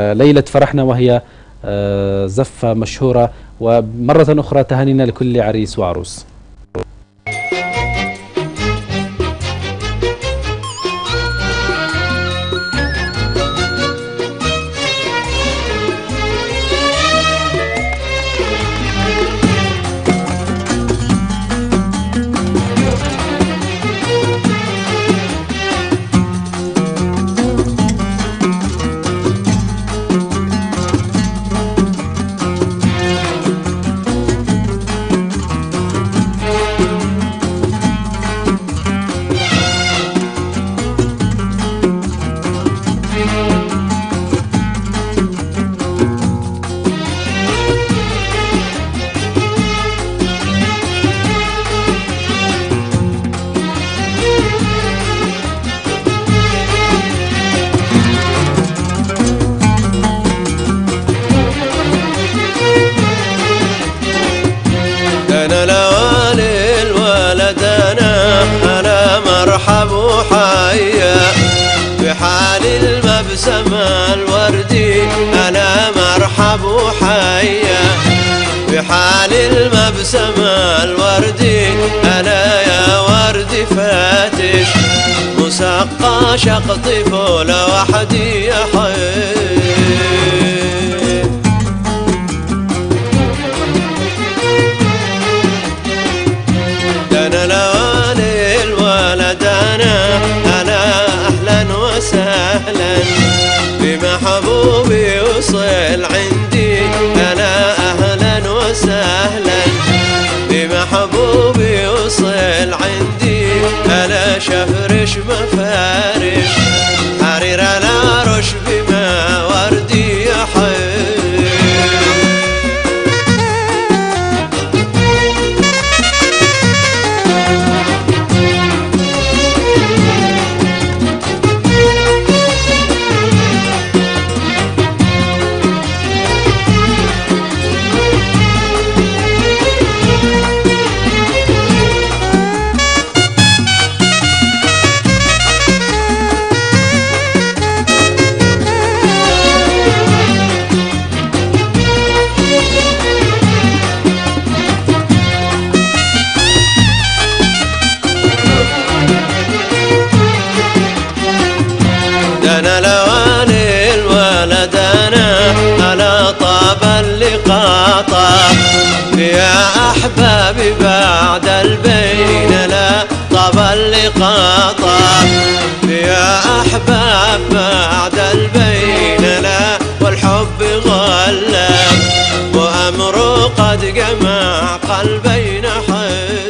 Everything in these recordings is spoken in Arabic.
ليلة فرحنا، وهي زفة مشهورة. ومرة أخرى تهانينا لكل عريس وعروس. مرحب وحيا بحال المبسم الوردي، أنا مرحب وحيا بحال المبسم الوردي. أنا يا وردي فاتش مسقى شقطف لوحدي يا حي. أهلا بمحبوبي وصل عندي، أنا أهلا وسهلا بمحبوبي وصل عندي. أنا شفرش مفارش حرير أنا رش بما وردي يا حي. أنا لوالي الولد أنا طاب اللقاء طاب يا أحبابي بعد البين. لا طاب اللقاء طاب يا أحباب بعد البين. لا والحب غلب وأمره قد جمع قلبين حين.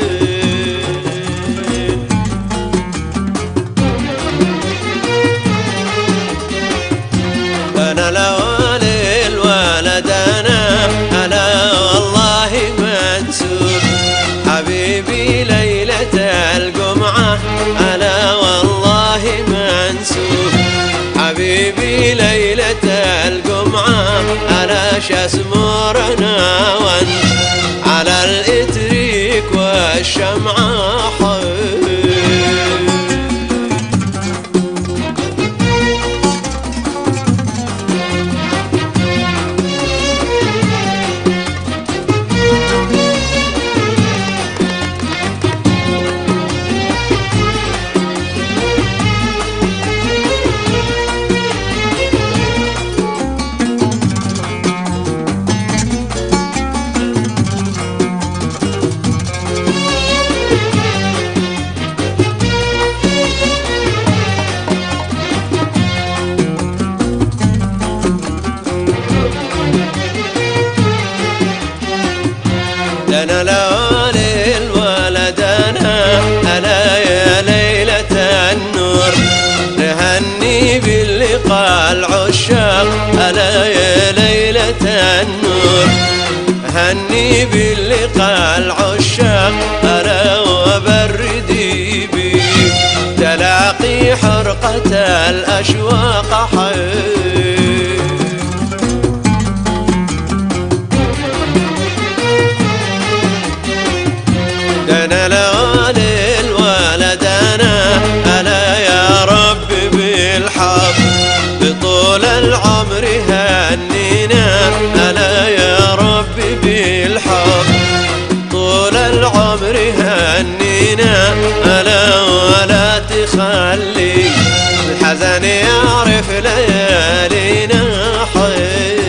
أنا لوالي الولد أنا والله منسوب حبيبي ليلة الجمعة. أنا والله منسوب حبيبي ليلة الجمعة. أنا شاسمور ناون على الإتريك والشمعة حي. أنا لوالي الولد أنا يا ليلة النور نهني باللقاء العشاق. أنا يا ليلة النور هني باللقاء العشاق. أنا وبردي بي تلاقي حرقة الأشواق حي. أنا لوالي الولد أنا يا رب بالحب بطول العمر هنينا ألا يا ربي بالحب طول العمر هنينا ألا ولا تخلي الحزن يعرف ليالينا حي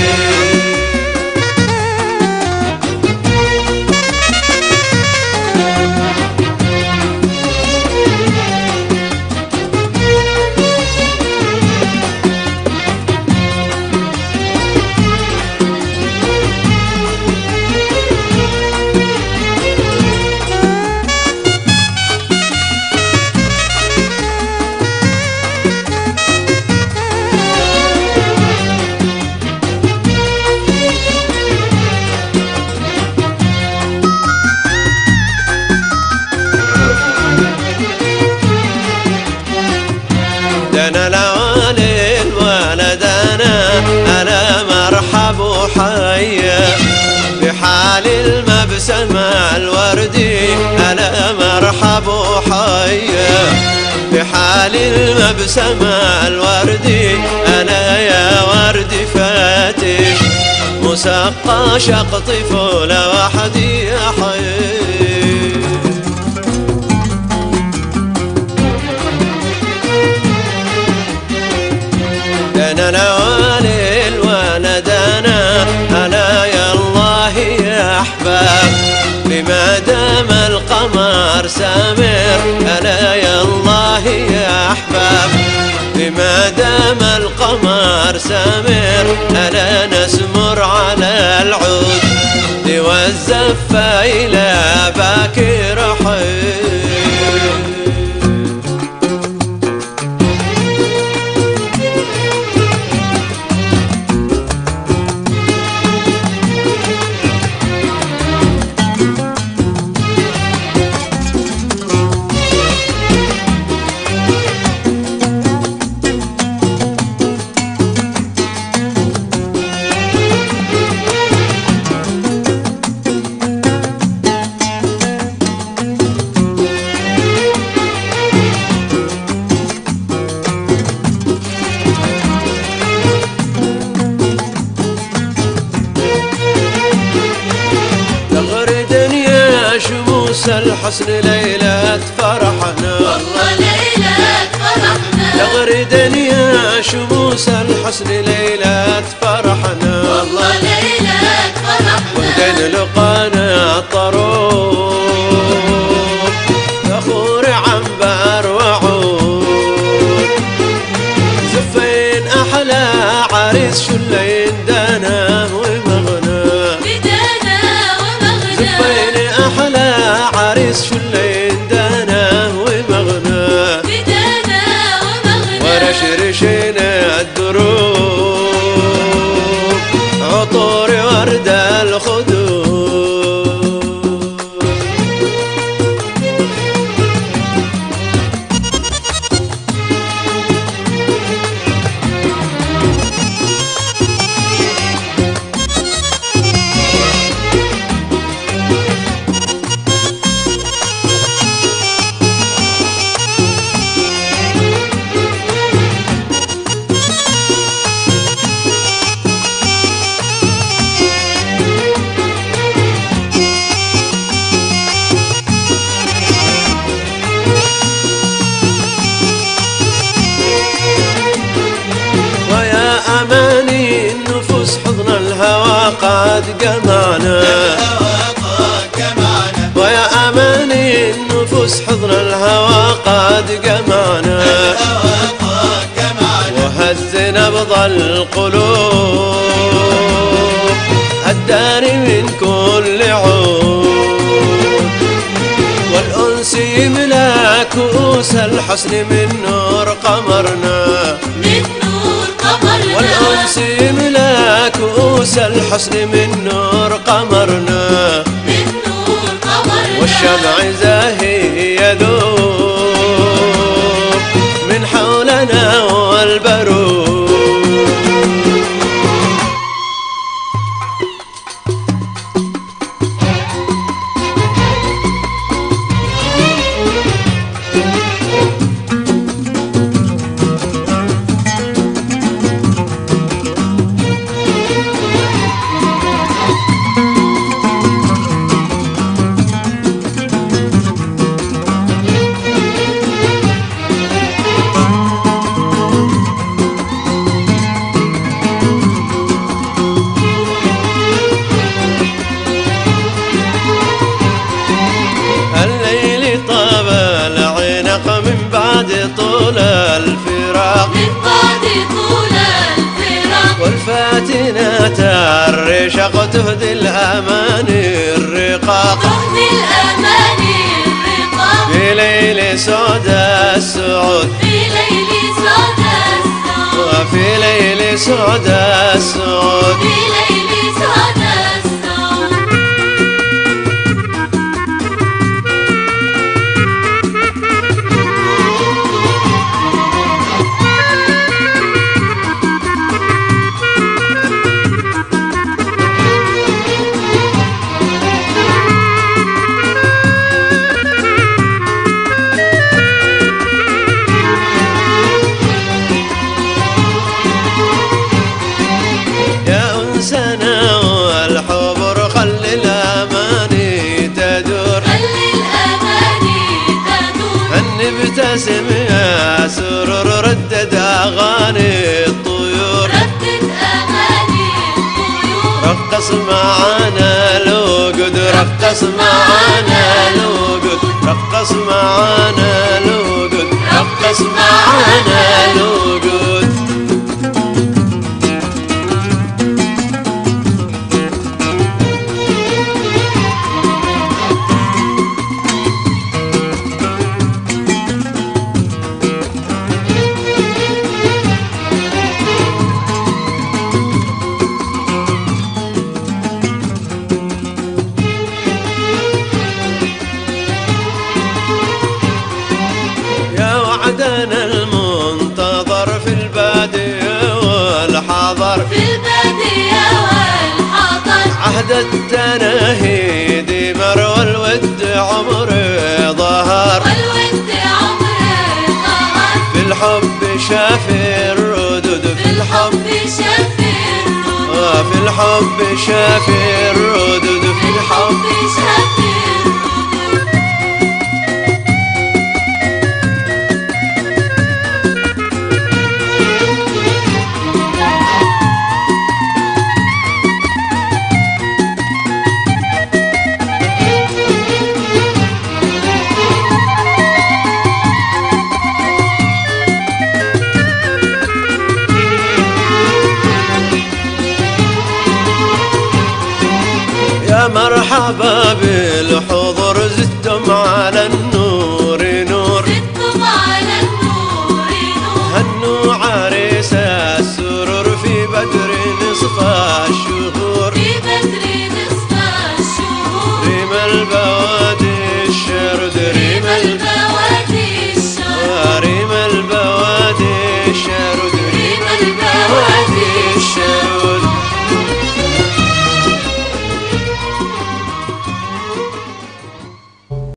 دنا لوالي الولد أنا مرحب وحيا بحال المبسمة الوردي أنا مرحب وحيا بحال المبسمة الوردي أنا يا وردي فاتح مسقى شق طفولة وحدي يا حي أنا لوالي الولد أنا يا الله يا أحباب بما دام القمر سامر أنا يا الله يا أحباب بما دام القمر سامر أنا نسمر على العود والزفة إلى باكر حي شموس الحسن ليلة فرحنا والله ليلة فرحنا تغرد يا شموس الحسن ليلة فرحنا والله ليلة فرحنا وندن لقانا طروب فخور عنبر وعود زفين أحلى عريس شلين دانا ومغنى عريس شلين دانا ومغنى بدانا ومغنى ورشرشنا الدروب عطور ورد الخدود أماني النفوس حضن الهوى قد جمعنا ويا أماني النفوس حضن الهوى قد جمعنا وهز نبض القلوب الداري من كل عود والأنس يملا كؤوس الحسن من نور قمرنا والأنس يملا كؤوس الحسن من نور قمرنا والشمع زاهي يذوب من حولنا والبرود عشق تهدي الأماني الرقاق تهدي الأماني الرقاق في ليل سود السعود في ليل سود السعود في ليل سود السعود في ليل سود السعود سنة والحبر خلي الأماني تدور خلي الأماني تدور هني ابتسم يا سرور ردد أغاني الطيور ردد أغاني الطيور رقص معانا الوقود رقص معانا الوقود رقص معانا الوقود رقص معانا الوقود وعدنا المنتظر في البادية والحضر في البادية والحضر عهد التناهيد مر والود عمري ظهر والود عمري ظهر في الحب شافي الردود في الحب شافي الردود في الحب شافي الردود في الحب شافي الردود يا مرحبا بالحب